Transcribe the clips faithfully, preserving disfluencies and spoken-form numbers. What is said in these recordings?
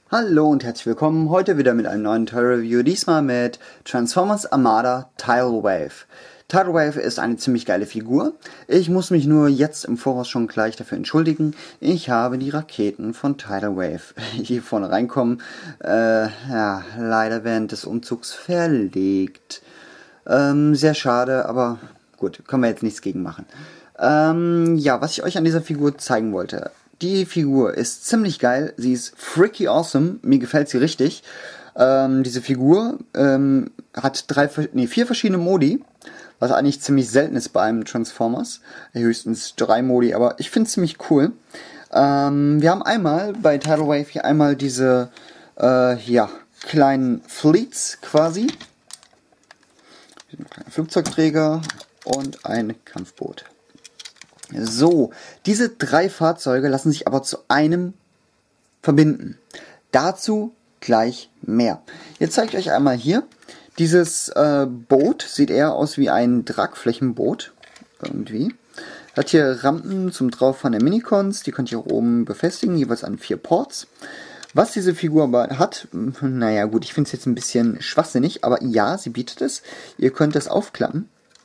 Hallo und herzlich willkommen, heute wieder mit einem neuen Toy Review, diesmal mit Transformers Armada Tidal Wave. Tidal Wave ist eine ziemlich geile Figur. Ich muss mich nur jetzt im Voraus schon gleich dafür entschuldigen. Ich habe die Raketen von Tidal Wave hier vorne reinkommen, äh, ja, leider während des Umzugs verlegt. Ähm, sehr schade, aber gut, können wir jetzt nichts gegen machen. Ähm, ja, was ich euch an dieser Figur zeigen wollte. Die Figur ist ziemlich geil, sie ist freaky awesome, mir gefällt sie richtig. Ähm, diese Figur ähm, hat drei, nee, vier verschiedene Modi, was eigentlich ziemlich selten ist bei einem Transformers. Höchstens drei Modi, aber ich finde es ziemlich cool. Ähm, wir haben einmal bei Tidal Wave hier einmal diese äh, ja, kleinen Fleets quasi. Ein kleiner Flugzeugträger und ein Kampfboot. So, diese drei Fahrzeuge lassen sich aber zu einem verbinden. Dazu gleich mehr. Jetzt zeige ich euch einmal hier. Dieses äh, Boot sieht eher aus wie ein Tragflächenboot. Irgendwie. Hat hier Rampen zum Drauffahren der Minicons. Die könnt ihr hier oben befestigen, jeweils an vier Ports. Was diese Figur aber hat, naja gut, ich finde es jetzt ein bisschen schwachsinnig, aber ja, sie bietet es. Ihr könnt das aufklappen.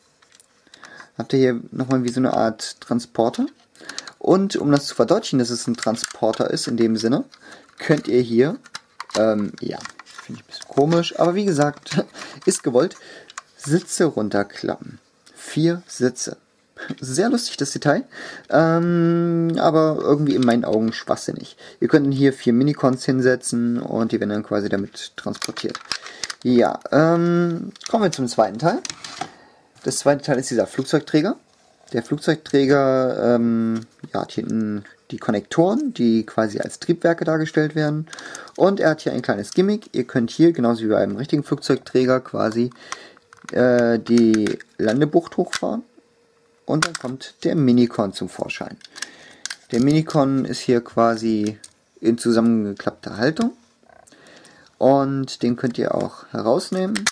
Habt ihr hier nochmal wie so eine Art Transporter. Und um das zu verdeutlichen, dass es ein Transporter ist, in dem Sinne, könnt ihr hier, ähm, ja, finde ich ein bisschen komisch, aber wie gesagt, ist gewollt, Sitze runterklappen. Vier Sitze. Sehr lustig, das Detail, ähm, aber irgendwie in meinen Augen schwachsinnig. Ihr könnt hier vier Minicons hinsetzen und die werden dann quasi damit transportiert. Ja, ähm, kommen wir zum zweiten Teil. Das zweite Teil ist dieser Flugzeugträger. Der Flugzeugträger ähm, ja, hat hinten die Konnektoren, die quasi als Triebwerke dargestellt werden. Und er hat hier ein kleines Gimmick. Ihr könnt hier, genauso wie bei einem richtigen Flugzeugträger, quasi äh, die Landebucht hochfahren. Und dann kommt der Minicon zum Vorschein. Der Minicon ist hier quasi in zusammengeklappter Haltung. Und den könnt ihr auch herausnehmen.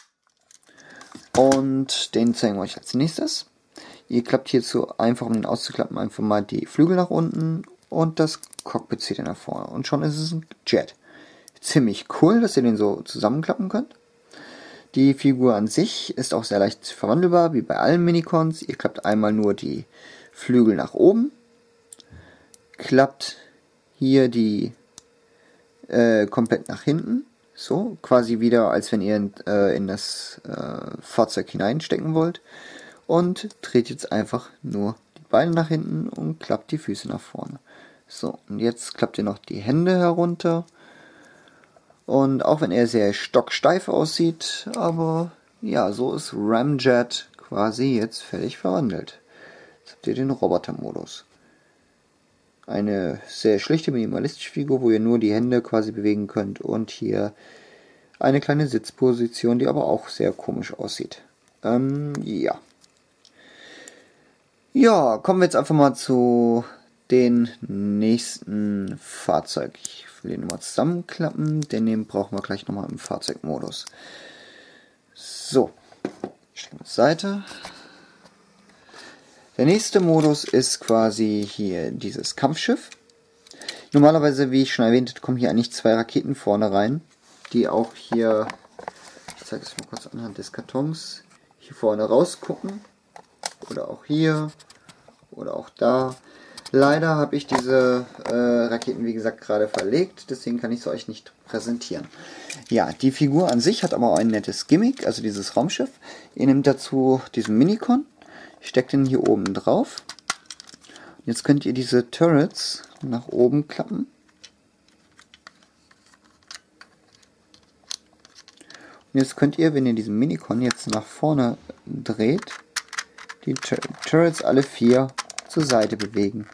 Und den zeigen wir euch als nächstes. Ihr klappt hierzu einfach, um den auszuklappen, einfach mal die Flügel nach unten und das Cockpit zieht ihr nach vorne. Und schon ist es ein Jet. Ziemlich cool, dass ihr den so zusammenklappen könnt. Die Figur an sich ist auch sehr leicht verwandelbar, wie bei allen Minicons. Ihr klappt einmal nur die Flügel nach oben, klappt hier die äh, komplett nach hinten. So, quasi wieder, als wenn ihr in, äh, in das äh, Fahrzeug hineinstecken wollt. Und dreht jetzt einfach nur die Beine nach hinten und klappt die Füße nach vorne. So, und jetzt klappt ihr noch die Hände herunter. Und auch wenn er sehr stocksteif aussieht, aber ja, so ist Ramjet quasi jetzt fertig verwandelt. Jetzt habt ihr den Roboter-Modus. Eine sehr schlichte, minimalistische Figur, wo ihr nur die Hände quasi bewegen könnt. Und hier eine kleine Sitzposition, die aber auch sehr komisch aussieht. Ähm, ja. Ja, kommen wir jetzt einfach mal zu den nächsten Fahrzeug. Ich will den nochmal zusammenklappen, den brauchen wir gleich nochmal im Fahrzeugmodus. So, stellen wir zur Seite. Der nächste Modus ist quasi hier dieses Kampfschiff. Normalerweise, wie ich schon erwähnt habe, kommen hier eigentlich zwei Raketen vorne rein, die auch hier, ich zeige es mal kurz anhand des Kartons, hier vorne rausgucken. Oder auch hier. Oder auch da. Leider habe ich diese äh, Raketen, wie gesagt, gerade verlegt, deswegen kann ich sie euch nicht präsentieren. Ja, die Figur an sich hat aber auch ein nettes Gimmick, also dieses Raumschiff. Ihr nehmt dazu diesen Minicon. Steckt den hier oben drauf. Jetzt könnt ihr diese Turrets nach oben klappen. Und jetzt könnt ihr, wenn ihr diesen Minicon jetzt nach vorne dreht, die Tur Turrets alle vier zur Seite bewegen.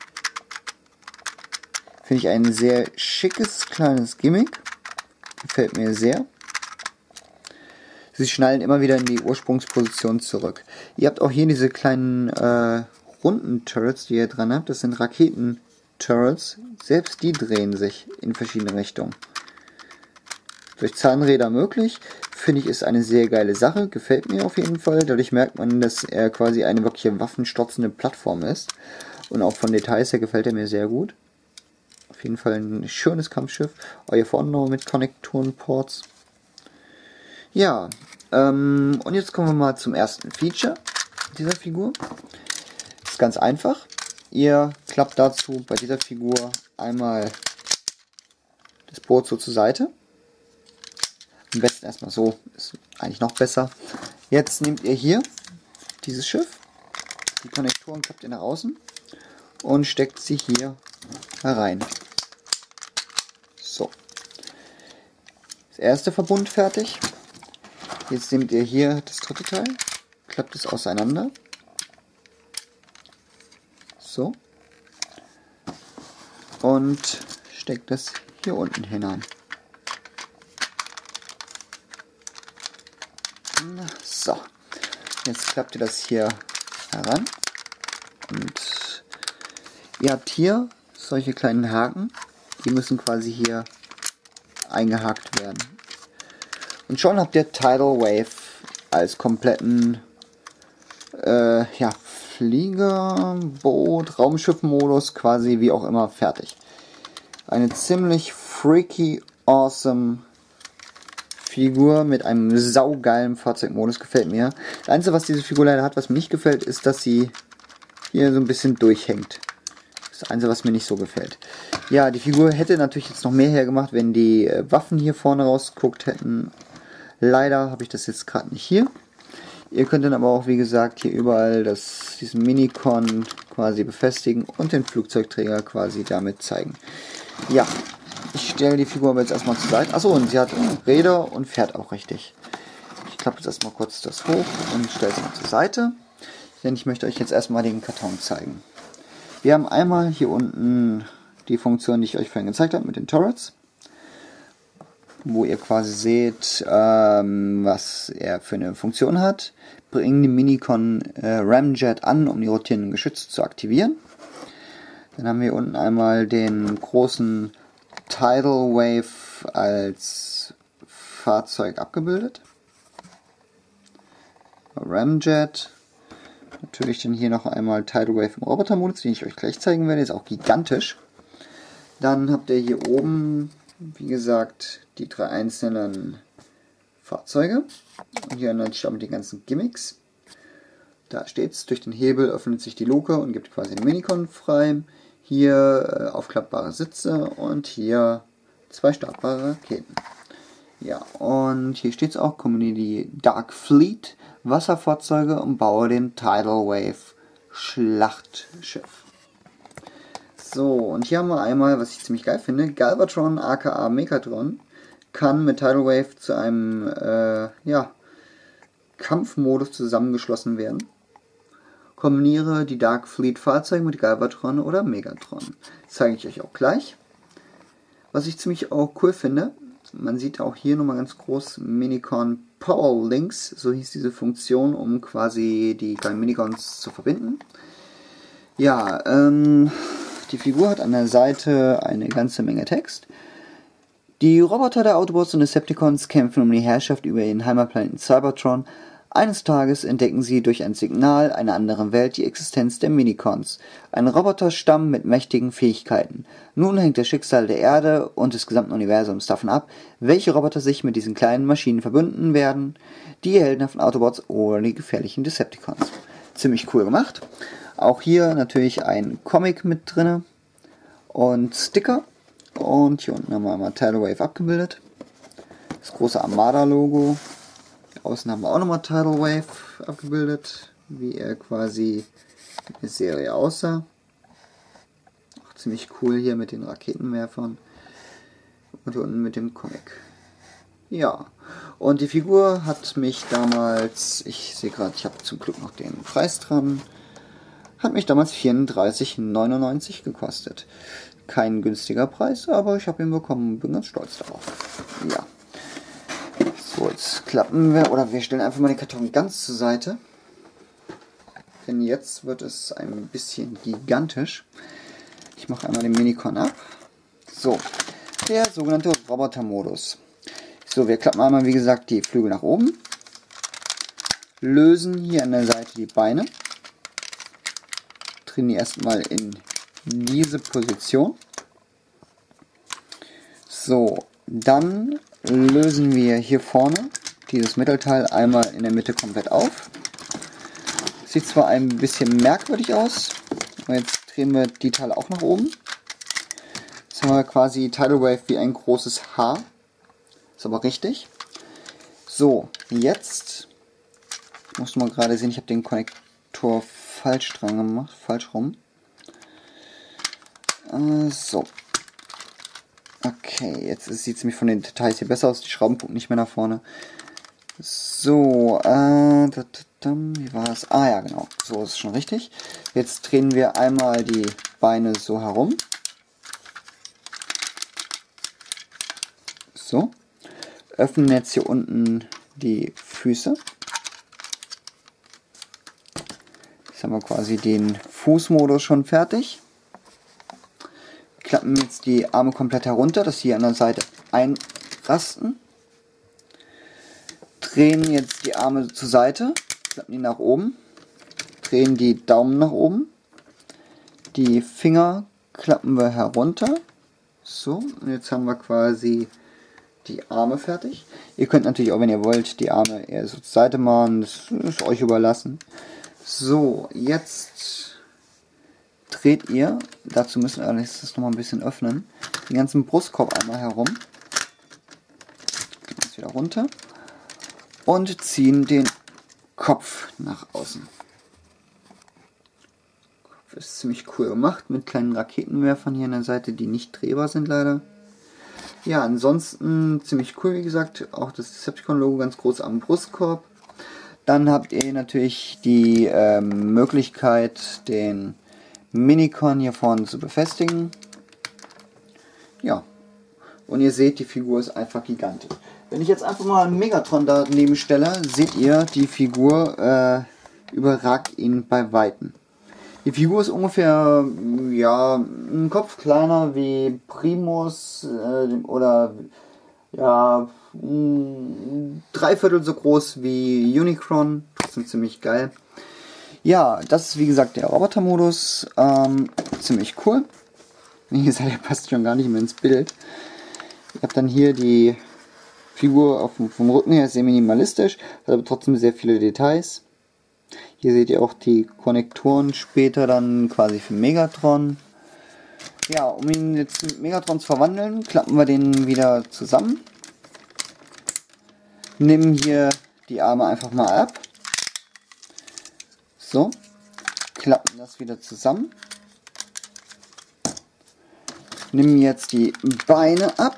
Finde ich ein sehr schickes kleines Gimmick. Gefällt mir sehr. Sie schnallen immer wieder in die Ursprungsposition zurück. Ihr habt auch hier diese kleinen äh, runden Turrets, die ihr dran habt. Das sind Raketen-Turrets. Selbst die drehen sich in verschiedene Richtungen. Durch Zahnräder möglich. Finde ich, ist eine sehr geile Sache. Gefällt mir auf jeden Fall. Dadurch merkt man, dass er quasi eine wirklich waffenstotzende Plattform ist. Und auch von Details her gefällt er mir sehr gut. Auf jeden Fall ein schönes Kampfschiff. Auch hier vorne noch mit Konnektorenports. Ja, ähm, und jetzt kommen wir mal zum ersten Feature dieser Figur. Ist ganz einfach. Ihr klappt dazu bei dieser Figur einmal das Boot so zur Seite. Am besten erstmal so, ist eigentlich noch besser. Jetzt nehmt ihr hier dieses Schiff, die Konnektoren klappt ihr nach außen und steckt sie hier herein. So. Das erste Verbund fertig. Jetzt nehmt ihr hier das dritte Teil, klappt es auseinander. So. Und steckt es hier unten hinein. So. Jetzt klappt ihr das hier heran. Und ihr habt hier solche kleinen Haken. Die müssen quasi hier eingehakt werden. Und schon habt ihr Tidal Wave als kompletten äh, ja, Flieger, Boot, Raumschiff-Modus, quasi wie auch immer, fertig. Eine ziemlich freaky, awesome Figur mit einem saugeilen Fahrzeugmodus, gefällt mir. Das Einzige, was diese Figur leider hat, was mir nicht gefällt, ist, dass sie hier so ein bisschen durchhängt. Das Einzige, was mir nicht so gefällt. Ja, die Figur hätte natürlich jetzt noch mehr hergemacht, wenn die äh, Waffen hier vorne rausgeguckt hätten. Leider habe ich das jetzt gerade nicht hier. Ihr könnt dann aber auch, wie gesagt, hier überall das, diesen Minicon quasi befestigen und den Flugzeugträger quasi damit zeigen. Ja, ich stelle die Figur aber jetzt erstmal zur Seite. Achso, und sie hat Räder und fährt auch richtig. Ich klappe jetzt erstmal kurz das hoch und stelle es mal zur Seite. Denn ich möchte euch jetzt erstmal den Karton zeigen. Wir haben einmal hier unten die Funktion, die ich euch vorhin gezeigt habe, mit den Turrets. Wo ihr quasi seht, ähm, was er für eine Funktion hat. Bringen den Minicon äh, Ramjet an, um die rotierenden Geschütze zu aktivieren. Dann haben wir unten einmal den großen Tidal Wave als Fahrzeug abgebildet. Ramjet. Natürlich dann hier noch einmal Tidal Wave im Robotermodus, den ich euch gleich zeigen werde. Ist auch gigantisch. Dann habt ihr hier oben, wie gesagt, die drei einzelnen Fahrzeuge. Und hier dann mit den ganzen Gimmicks. Da steht es, durch den Hebel öffnet sich die Luke und gibt quasi den Minicon frei. Hier äh, aufklappbare Sitze und hier zwei startbare Raketen. Ja, und hier steht es auch, Community Dark Fleet, Wasserfahrzeuge und baue den Tidal Wave Schlachtschiff. So, und hier haben wir einmal, was ich ziemlich geil finde, Galvatron aka Megatron kann mit Tidal Wave zu einem äh, ja, Kampfmodus zusammengeschlossen werden. Kombiniere die Dark Fleet Fahrzeuge mit Galvatron oder Megatron. Das zeige ich euch auch gleich. Was ich ziemlich auch cool finde, man sieht auch hier nochmal ganz groß Minicon Power Links, so hieß diese Funktion, um quasi die kleinen Minicons zu verbinden. Ja, ähm, die Figur hat an der Seite eine ganze Menge Text. Die Roboter der Autobots und Decepticons kämpfen um die Herrschaft über ihren Heimatplaneten Cybertron. Eines Tages entdecken sie durch ein Signal einer anderen Welt die Existenz der Minicons, ein Roboterstamm mit mächtigen Fähigkeiten. Nun hängt das Schicksal der Erde und des gesamten Universums davon ab, welche Roboter sich mit diesen kleinen Maschinen verbünden werden, die heldenhaften Autobots oder die gefährlichen Decepticons. Ziemlich cool gemacht. Auch hier natürlich ein Comic mit drin und Sticker. Und hier unten haben wir einmal Tidal Wave abgebildet. Das große Armada-Logo. Außen haben wir auch nochmal Tidal Wave abgebildet, wie er quasi in der Serie aussah. Auch ziemlich cool hier mit den Raketenwerfern. Und hier unten mit dem Comic. Ja, und die Figur hat mich damals, ich sehe gerade, ich habe zum Glück noch den Preis dran, hat mich damals vierunddreißig neunundneunzig gekostet. Kein günstiger Preis, aber ich habe ihn bekommen und bin ganz stolz darauf. Ja. So, jetzt klappen wir, oder wir stellen einfach mal den Karton ganz zur Seite. Denn jetzt wird es ein bisschen gigantisch. Ich mache einmal den Minicon ab. So, der sogenannte Robotermodus. So, wir klappen einmal, wie gesagt, die Flügel nach oben. Lösen hier an der Seite die Beine. Drehen die erstmal in diese Position. So, dann lösen wir hier vorne dieses Mittelteil einmal in der Mitte komplett auf. Sieht zwar ein bisschen merkwürdig aus, aber jetzt drehen wir die Teile auch nach oben. Jetzt haben wir quasi Tidal Wave wie ein großes H. Ist aber richtig. So, jetzt muss man gerade sehen, ich habe den Konnektor falsch dran gemacht, falsch rum. Äh, so. Okay, jetzt sieht es nämlich von den Details hier besser aus, die Schrauben gucken nicht mehr nach vorne. So, äh, wie war es? Ah ja, genau, so ist es schon richtig. Jetzt drehen wir einmal die Beine so herum. So. Öffnen jetzt hier unten die Füße. Jetzt haben wir quasi den Fußmodus schon fertig. Klappen jetzt die Arme komplett herunter, dass sie an der Seite einrasten. Drehen jetzt die Arme zur Seite, klappen die nach oben, drehen die Daumen nach oben, die Finger klappen wir herunter. So, und jetzt haben wir quasi die Arme fertig. Ihr könnt natürlich auch, wenn ihr wollt, die Arme eher so zur Seite machen, das ist euch überlassen. So, jetzt dreht ihr, dazu müssen wir allerdings das nochmal ein bisschen öffnen, den ganzen Brustkorb einmal herum. Jetzt wieder runter. Und ziehen den Kopf nach außen. Kopf ist ziemlich cool gemacht, mit kleinen Raketenwerfern hier an der Seite, die nicht drehbar sind leider. Ja, ansonsten ziemlich cool, wie gesagt, auch das Decepticon-Logo ganz groß am Brustkorb. Dann habt ihr natürlich die ähm, Möglichkeit, den Minicon hier vorne zu befestigen. Ja, und ihr seht, die Figur ist einfach gigantisch. Wenn ich jetzt einfach mal einen Megatron daneben stelle, seht ihr, die Figur äh, überragt ihn bei Weitem. Die Figur ist ungefähr, ja, ein Kopf kleiner wie Primus äh, oder ja, drei Viertel so groß wie Unicron. Trotzdem ziemlich geil. Ja, das ist wie gesagt der Roboter-Modus. Ähm, ziemlich cool. Wie gesagt, der passt schon gar nicht mehr ins Bild. Ich habe dann hier die Figur auf, vom Rücken her sehr minimalistisch, hat aber trotzdem sehr viele Details. Hier seht ihr auch die Konnektoren später dann quasi für Megatron. Ja, um ihn jetzt mit Megatron zu verwandeln, klappen wir den wieder zusammen. Nehmen hier die Arme einfach mal ab. So, klappen das wieder zusammen. Nehmen jetzt die Beine ab.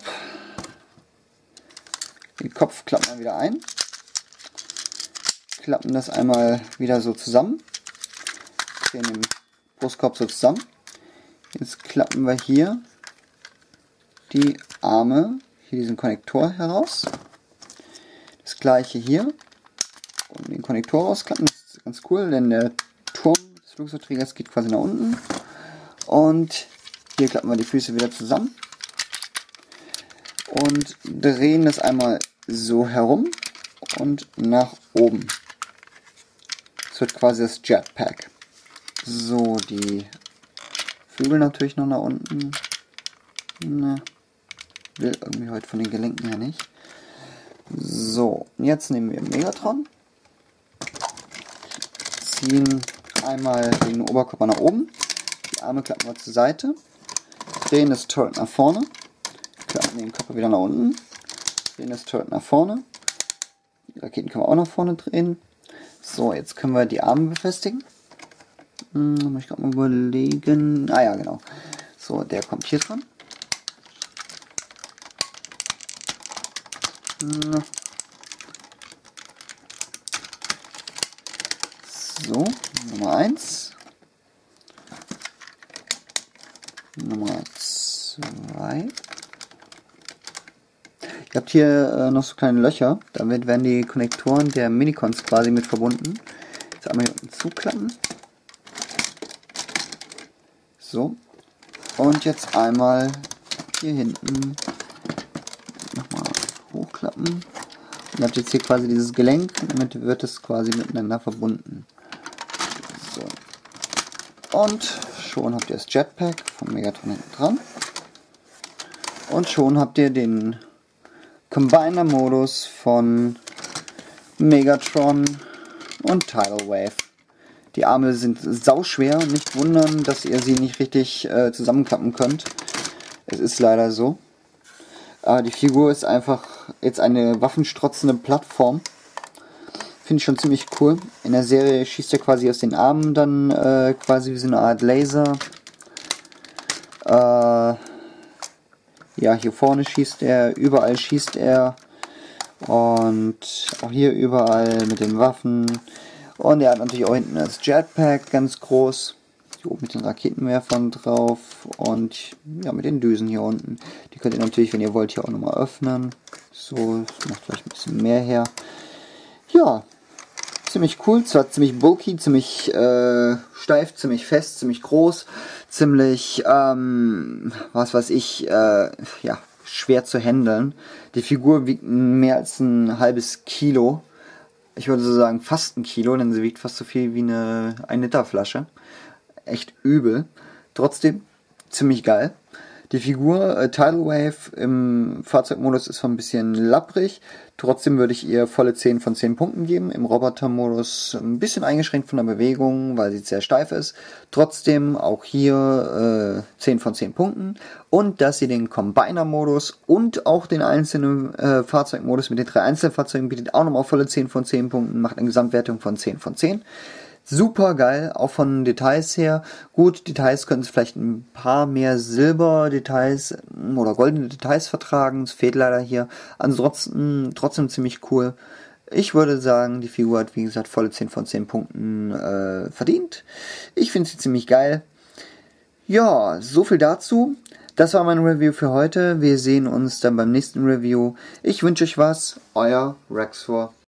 Den Kopf klappen wir wieder ein. Klappen das einmal wieder so zusammen. Drehen den Brustkorb so zusammen. Jetzt klappen wir hier die Arme, hier diesen Konnektor heraus. Das gleiche hier. Und den Konnektor rausklappen, das ist ganz cool, denn der Turm des Flugzeugträgers geht quasi nach unten. Und hier klappen wir die Füße wieder zusammen. Und drehen das einmal so herum und nach oben. Das wird quasi das Jetpack. So, die Flügel natürlich noch nach unten. Na, will irgendwie heute von den Gelenken her nicht. So, jetzt nehmen wir Megatron. Ziehen einmal den Oberkörper nach oben. Die Arme klappen wir zur Seite. Drehen das Turret nach vorne. Klappen den Körper wieder nach unten. Drehen das Turret nach vorne. Die Raketen können wir auch nach vorne drehen. So, jetzt können wir die Arme befestigen. Hm, muss ich gerade mal überlegen. Ah ja, genau. So, der kommt hier dran. So, Nummer eins. Nummer zwei. Ihr habt hier äh, noch so kleine Löcher, damit werden die Konnektoren der Minicons quasi mit verbunden. Jetzt einmal hier unten zuklappen. So. Und jetzt einmal hier hinten nochmal hochklappen. Und ihr habt jetzt hier quasi dieses Gelenk, damit wird es quasi miteinander verbunden. So. Und schon habt ihr das Jetpack von Megatron hinten dran. Und schon habt ihr den Combiner-Modus von Megatron und Tidal Wave. Die Arme sind sauschwer, nicht wundern, dass ihr sie nicht richtig äh, zusammenklappen könnt. Es ist leider so. Aber die Figur ist einfach jetzt eine waffenstrotzende Plattform. Finde ich schon ziemlich cool. In der Serie schießt er quasi aus den Armen dann äh, quasi wie so eine Art Laser. Äh, ja, hier vorne schießt er, überall schießt er. Und auch hier überall mit den Waffen. Und er hat natürlich auch hinten das Jetpack ganz groß. Hier oben mit den Raketenwerfern drauf. Und ja, mit den Düsen hier unten. Die könnt ihr natürlich, wenn ihr wollt, hier auch nochmal öffnen. So, das macht vielleicht ein bisschen mehr her. Ja, ziemlich cool. Zwar ziemlich bulky, ziemlich äh, steif, ziemlich fest, ziemlich groß. Ziemlich, ähm, was weiß ich, äh, ja, schwer zu handeln. Die Figur wiegt mehr als ein halbes Kilo. Ich würde so sagen fast ein Kilo, denn sie wiegt fast so viel wie eine ein Liter Flasche. Echt übel. Trotzdem ziemlich geil. Die Figur äh, Tidal Wave im Fahrzeugmodus ist so ein bisschen lapprig. Trotzdem würde ich ihr volle zehn von zehn Punkten geben. Im Robotermodus ein bisschen eingeschränkt von der Bewegung, weil sie sehr steif ist. Trotzdem auch hier äh, zehn von zehn Punkten. Und dass sie den Combiner-Modus und auch den einzelnen äh, Fahrzeugmodus mit den drei Einzelfahrzeugen bietet, auch nochmal volle zehn von zehn Punkten. Macht eine Gesamtwertung von zehn von zehn. Super geil, auch von Details her. Gut, Details können es vielleicht ein paar mehr Silber-Details oder goldene Details vertragen. Es fehlt leider hier. Ansonsten trotzdem ziemlich cool. Ich würde sagen, die Figur hat wie gesagt volle zehn von zehn Punkten äh, verdient. Ich finde sie ziemlich geil. Ja, so viel dazu. Das war mein Review für heute. Wir sehen uns dann beim nächsten Review. Ich wünsche euch was. Euer Rexfor.